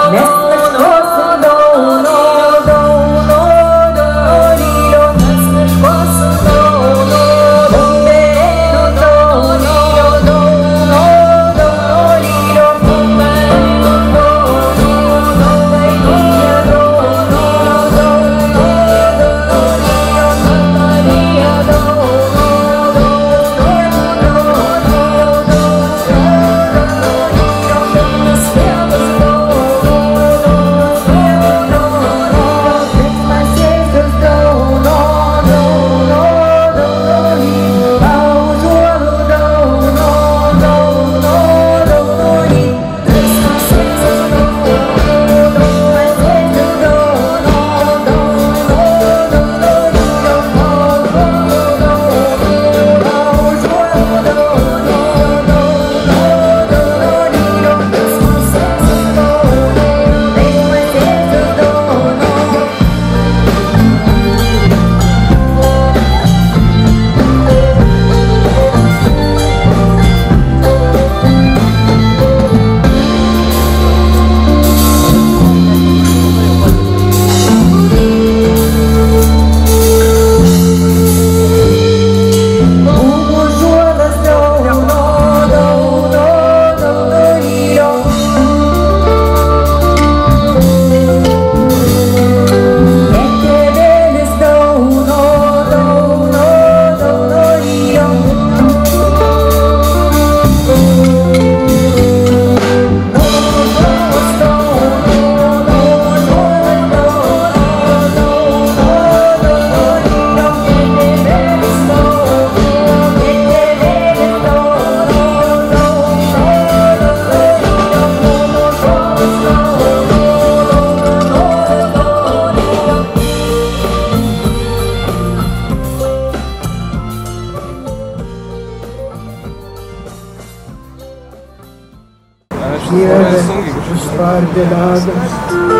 Dieve užspardė ledas,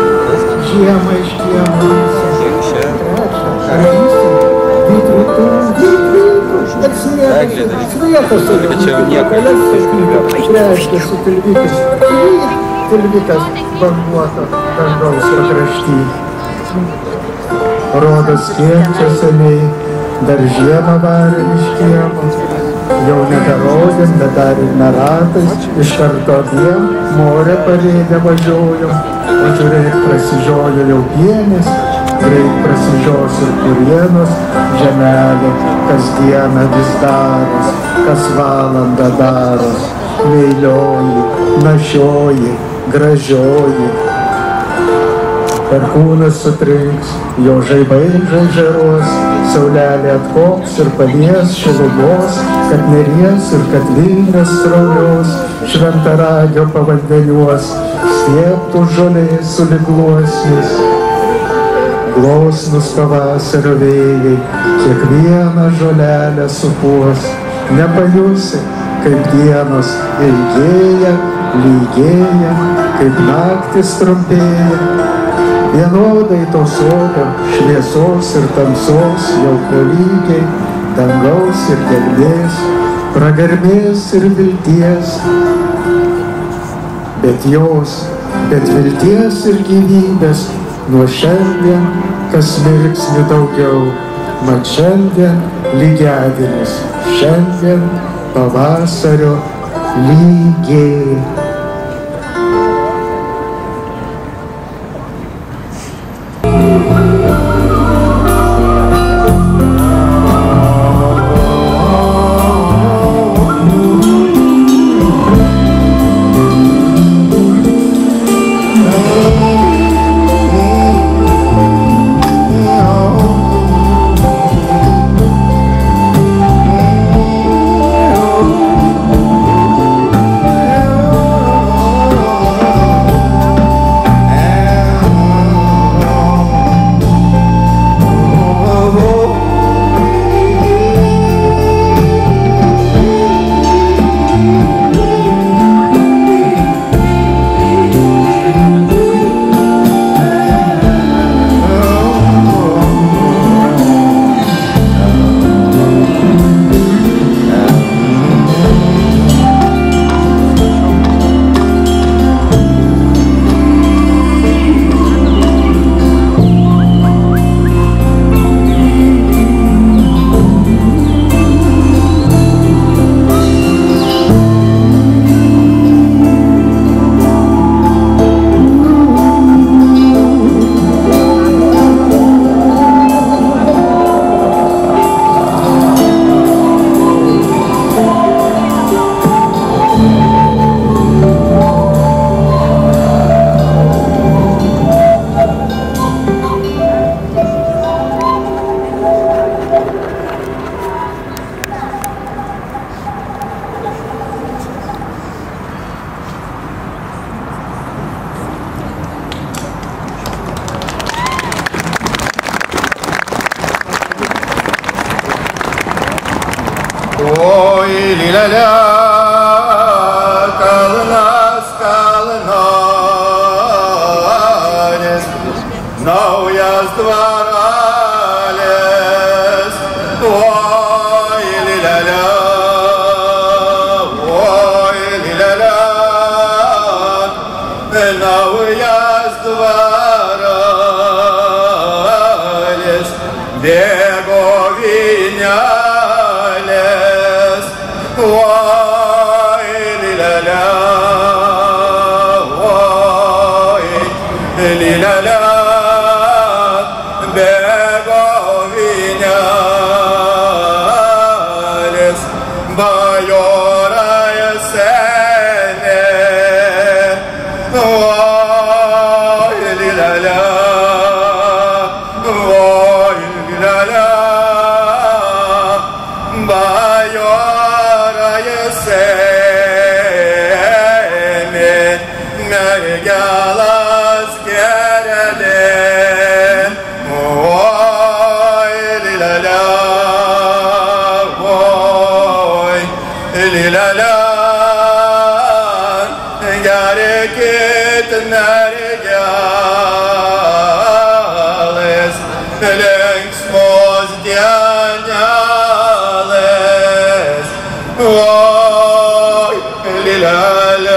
žiemą iškiemo, tilvikas banguoto dangaus pakrašty. Rodos kiek čia seniai, dar žiemą varėm iš kiemo, jau neberodėm, bet dar ir neratais, iš karto abiem morę parėdę važiuojam, o žiūrėk prasižiojo jau pienės, greit prasižios ir kurienos, žemelė kasdieną vis daros, kas valandą daros, meilioji, našioji, gražioji. Perkūnas sutrinks, jo žaibai žaižaruos, saulelė atkops ir palies šilumos, kad Neries ir kad Vilnius sraulios, šventaragio pavandeniuos, stieptų žolės sulig gluosnis. Glosnus pavasario vėjai, kiekvieną žolelę supuos, nepajusi, kaip dienos ilgėja, lygėja, kaip naktis trumpėja. Vienodai tausodam šviesos ir tamsos jau tolygiai, dangaus ir gelmės, pragarmės ir vilties. Bet vilties ir gyvybės nuo šiandien kas mirksnių daugiau. Mat šiandien lygiadienis, šiandien pavasario lygiai. jos dvarelis, oi lilelė, naujas dvarelis, bėgo vynelės, oi lilelė, bėgo vynelės, bajorai senė, oi lilelė, bajorai senė, mergelas gerelė, oi lilelė, lilelė, gerėkit mergelės, linksmos dienelės, oi lilelė.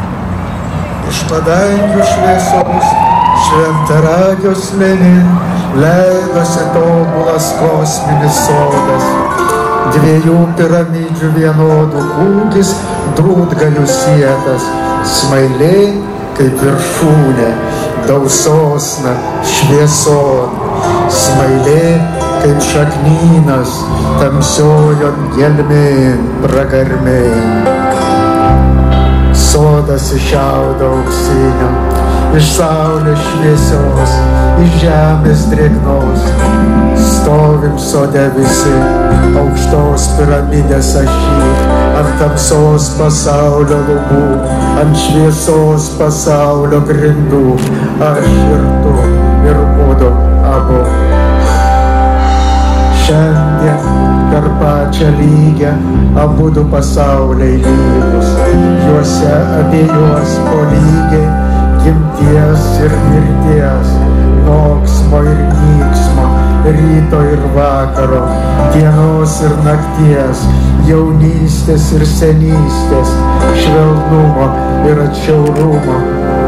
Padangų šviesos, šventaragio slėnį, leidosi tobulas kosminis sodas. Dviejų piramidžių vienodų ūgis drūtgalių sietas, smailė kaip viršūnė, dausosna švieson, smailė kaip šaknynas, tamsiojon gelmėn pragarmėn. Sodas iš šiaudo auksinio, iš saulės šviesios, iš žemės drėgnos. Stovim sode visi, aukštos piramidės ašy, ant tamsos pasaulio lubų, ant šviesos pasaulio grindų. Aš ir tu, ir mudu abu. Šiandien per pačią lygę abudu pasauliai lygus, juose abiejuos po lygiai gimties ir mirties, moksmo ir nyksmo, ryto ir vakaro, dienos ir nakties, jaunystės ir senystės, švelnumo ir atšiaurumo.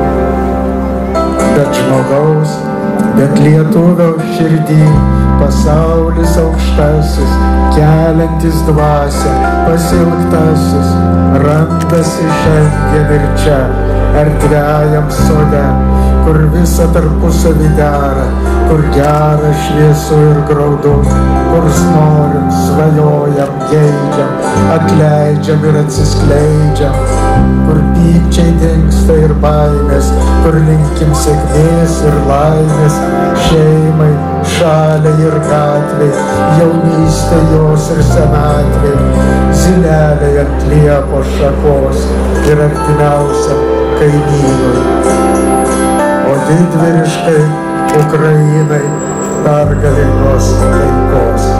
Bet žmogaus, bet lietuvio širdį, pasaulis aukštasis, keliantis dvasią, pasilgtasis, randasi šiandien ir čia, erdviajam sode, kur visa tarpusavį dera, kur gera, šviesu ir graudu, kur norim, svajojam, geidžiam, atleidžiam ir atsiskleidžiam, kur pykčiai dingsta ir baimės, kur linkim sėkmės ir laimės, šeimai, šaliai ir gatvei, jaunystė jos ir senatvei, zyleliai ant liepos šakos ir artimiausiam kaimynui. O didvyriškai Ukrainai pergalingos taikos.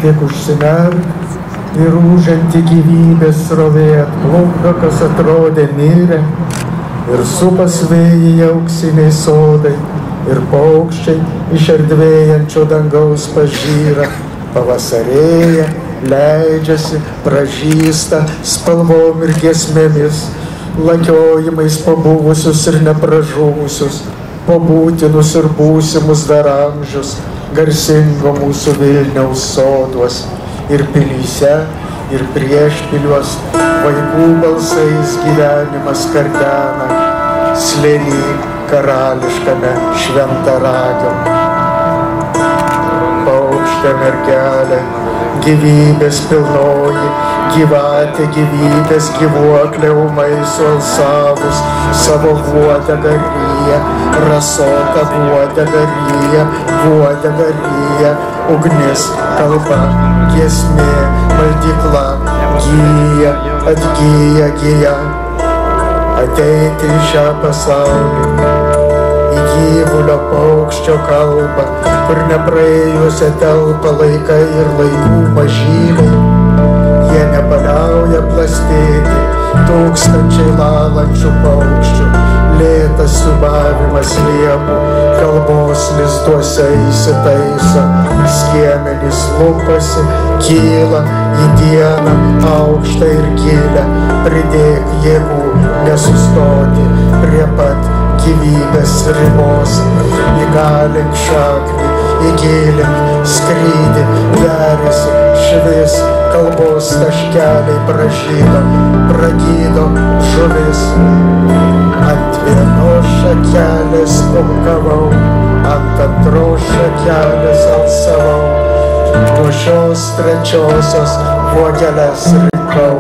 tik užsimerk ir ūžianti gyvybės srovė atplukdo, kas atrodė mirę, ir supas vėjai auksiniai sodai, ir paukščiai iš erdvėjančio dangaus pažyra, pavasarėja, leidžiasi, pražysta spalvom ir giesmėmis, lakiojimais pabuvusius ir nepražuvusius, pabūtinus ir būsimus dar amžius, garsingo mūsų Vilniaus soduos ir pilyse, ir priešpiliuos, vaikų balsais gyvenimas kardena, slėny karališkame šventaragio. Paukštė mergelė, gyvybės pilnoji, gyvatė gyvybės gyvuoklė ūmai sualsavus, savo uodegą ryja, rasota uodegą ryja, uodegą ryja, ugnis, kalba, giesmė, maldykla, gyja, atgyja, gyja, ateiti į šią pasaulį, į gyvulio paukščio kalbą, kur nepraėjusią telpa laikai ir laikų mažyliai. Jie nepaliauja plastėti, tūkstančiai lalančių paukščių, lėtas siūbavimas liepų, kalbos lizduose įsitaiso, skiemenys lupasi, kyla į dieną aukštą ir gilę, pridėk jėgų nesustoti prie pat gyvybės ribos, įgalink šaknį, įgilink skrydį, veriasi, švis, kalbos taškeliai pražydo, pragydo žuvis. Ant vienos šakelės kumkavau, ant antros šakelės alsavau, nuo šios trečiosios vogeles rinkau.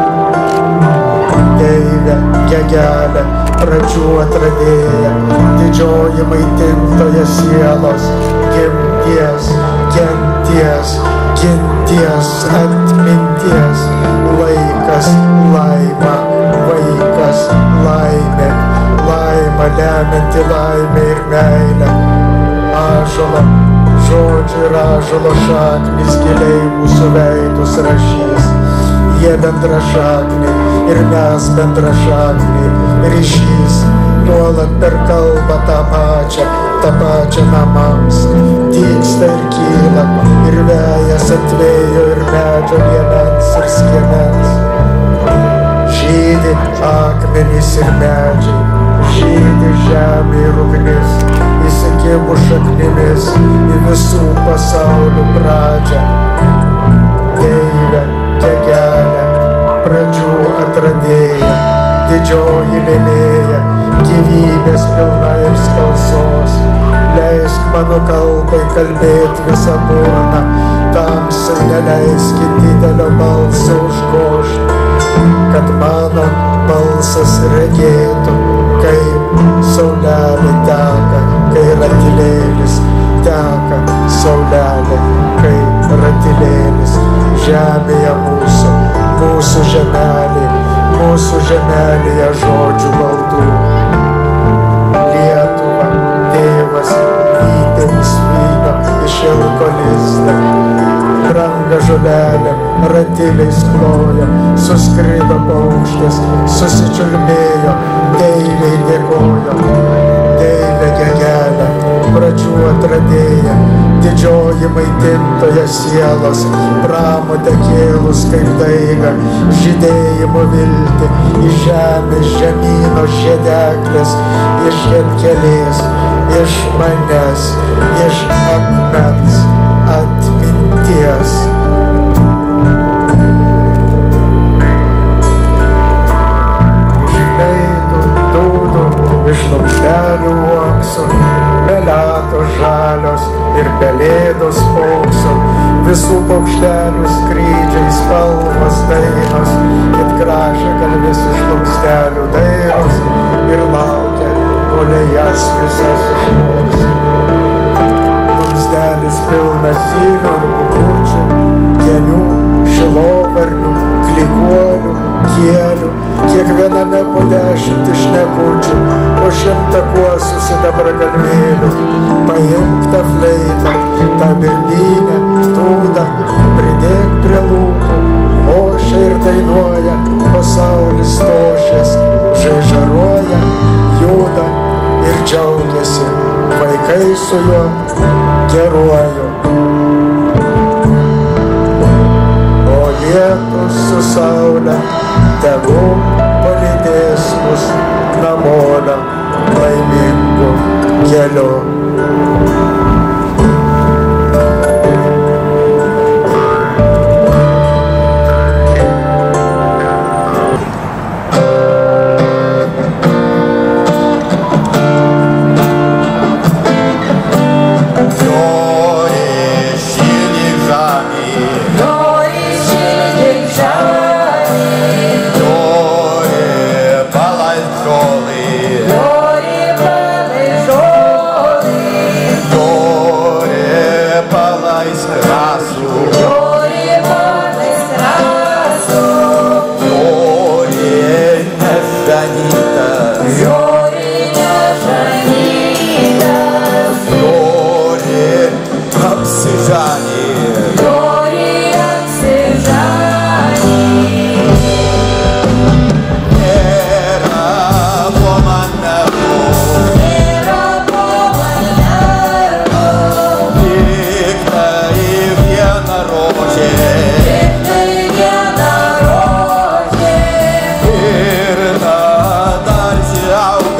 Deivė, gegelė, pradžių atradėja, didžioji maitintoja sielos, gimties, genties, ginties, atminties, laikas, laima, vaikas, laimė, laima lemianti laimė ir meilė. Ąžuolo, žodžių ir ąžuolo šaknis giliai mūsų veidus rašys. Jie bendra šakniai ir mes bendra šakniai, ryšys nuolat per kalbą tą pačią namams, dygsta ir kyla, ir vėjas ant vėjo ir medžio liemens ir skiemens. Žydi akmenys ir medžiai, žydi žemė ir ugnis, įsikibus šaknimis į visų pasaulių pradžią. Deivė, gegelė, pradžių atradėja, didžioji lėlėja, gyvybės pilna ir skalsos. Leisk mano kalbai kalbėt visą burną, tamsai neleiskit didelio balso užgožt, kad mano balsas regėtų, kaip saulelė teka, kai ratilėlis teka, saulelė, kai ratilėlis. Žemėje mūsų žemelėje žodžių maldų. Lietuva, tėvas, vytenis vyno iš ilgo lizdą. Branga žolelė, ratiliais plojo, suskrido paukštis, susičiulbėjo, deivei dėkojo. Deivė gegelė, pradžių atradėja, didžioji maitintoja sielos, pramotę kėlus kaip daiga, žydėjimo viltį, iš žemės žemyno žiedeklės, iš žemkelės, iš manęs, iš akmens atminties. Iš laukštelių uoksų, meletos žalios ir pelėdos paukso, visų paukštelių skrydžiai spalvos dainos, it gražiagalvis iš laukštelių dairos ir laukia, kol jas visas išmoks. Laukštelis pilnas zylių ir kukučių, genių, šilovarnių, klikuolių, kielių, kiekviename po 10 šnekučių, po 100 kuosų sidabro galvėlių. Paimk tą fleitą, tą birbynę, tūdą, pridėk prie lūpų, ošia ir dainuoja, pasaulis tošės, žaižaruoja, juda ir džiaugiasi, vaikai su juo geruoju. O lietus su saule tegu palydės mus namolio laimingu keliu. Out.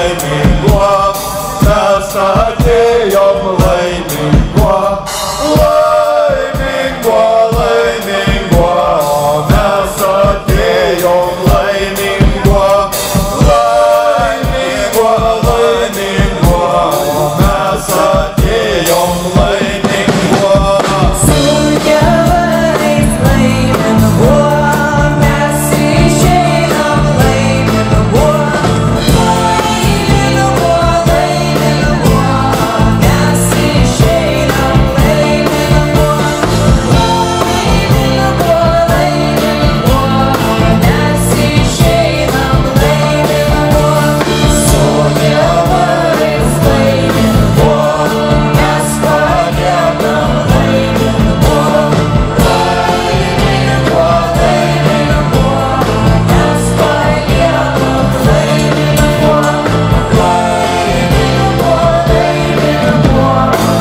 laimingo, mes atėjom laimingo, laimingo, laimingo, mes atėjom laimingo, laimingo, laimingo, mes atėjom laimingo. Su tėvais laimingo, mes išeinam laimingo, laimingo, laimingo, mes išeinam laimingo, laimingo, laimingo, mes išeinam laimingo. Su tėvais laimingo, mes paliekam laimingo, laimingo, laimingo, mes paliekam laimingo, laimingo, laimingo.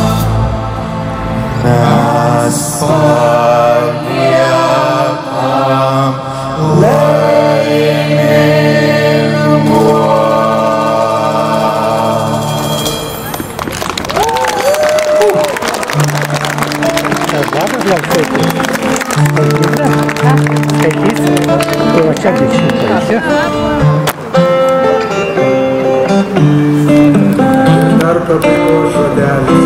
Mes paliekam laimingo. Dar pabaigos žodelis.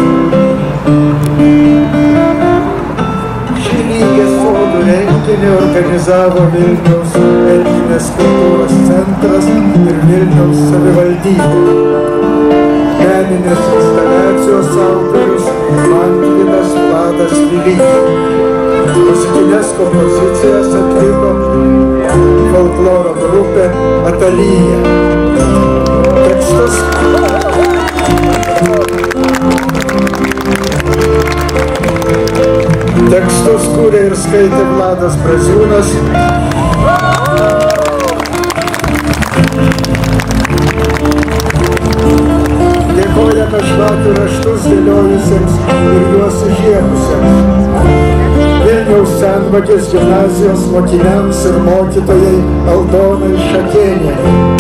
Šį lygės sodų renginį organizavo Vilniaus etninės kultūros centras ir Vilniaus savivaldybė. Meninės instaliacijos autorius Mantvydas Vladas Vilys. Muzikinės kompozicijas atliko folkloro grupė Atalija. Tekstus kūrė ir skaitė Vladas Braziūnas. Dėkojame šlakių raštus dėliojusiems ir juos užėmusiems. Vilniaus Senvagės gimnazijos mokiniams ir mokytojai Aldonai Šakėnienei.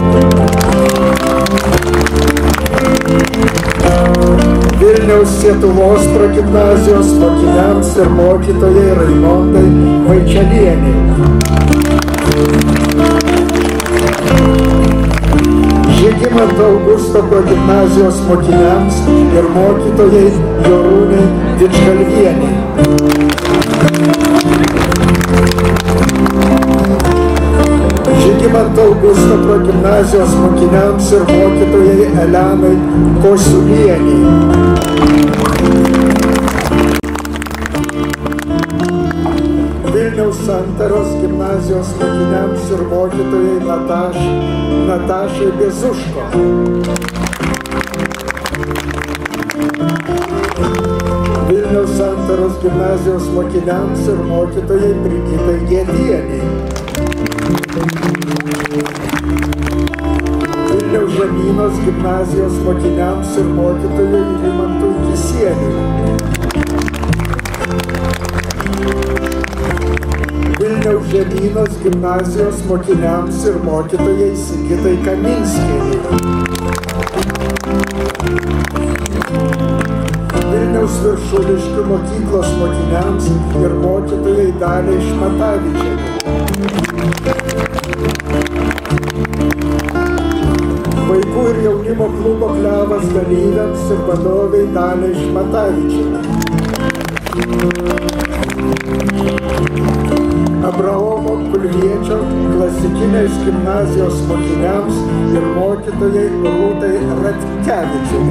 Vilniaus Sietuvos progimnazijos mokiniams ir mokytojai Raimondai Vaičelienei. Žygimanto Augusto progimnazijos mokiniams ir mokytojai Jorūnai Didžgalvienei. Žygimanto Augusto progimnazijos mokiniams ir mokytojai Elenai Kosiulienei. Vilniaus Santaros gimnazijos mokiniams ir mokytojai Natašai Bezuško. Vilniaus Santaros gimnazijos mokiniams ir mokytojai Brigitai Gėdienei. Vilniaus Žemynos gimnazijos mokiniams ir mokytojai Rimantui Kisieniui. Vilniaus Žemynos gimnazijos mokiniams ir mokytojai Sigitai Kaminskienei. Vilniaus Viršuliškių mokyklos mokiniams ir mokytojai Daliai Šmatavičienei. Vaikų ir jaunimo klubo Klevas dalyviams ir vadovai Daliai Šmatavičienei. Abraomo Kulviečio klasikinės gimnazijos mokiniams ir mokytojai Rūtai Ratkevičienei.